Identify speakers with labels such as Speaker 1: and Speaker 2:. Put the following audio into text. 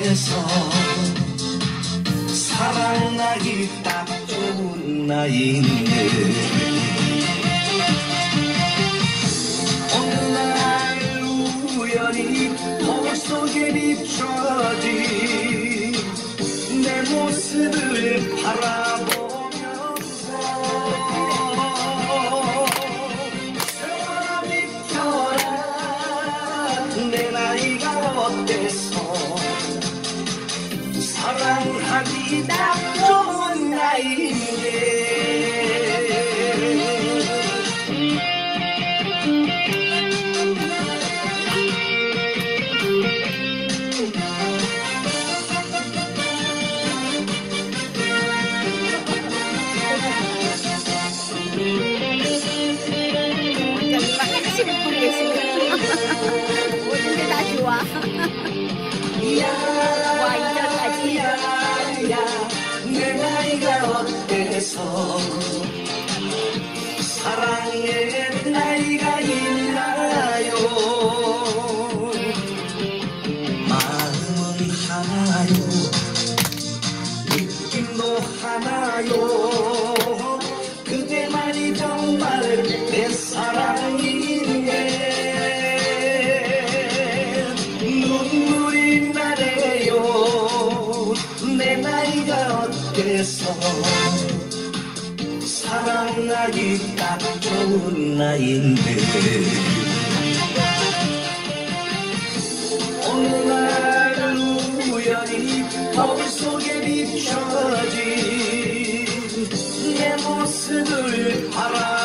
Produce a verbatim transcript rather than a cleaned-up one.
Speaker 1: 어때서 사랑하기 딱 좋은 나이인데 어느 날 우연히 거울 속에 비춰진 내 모습을 바라보면서 사람이 태어난 내 나이가 어때서 사랑하기 딱 좋은 나이인데
Speaker 2: 모든 게 다 좋아. 와, 이전까지.
Speaker 1: 내 나이가 어때서 사랑의 나이가 있나요? 마음은 하나요, 느낌도 하나요. 그대만이 정말 내 사랑인데 눈물이 나네요. 내 나이가 어때서 사랑하기 딱 좋은 나이인데 어느 날 우연히 거울 속에 비춰진 내 모습을 바라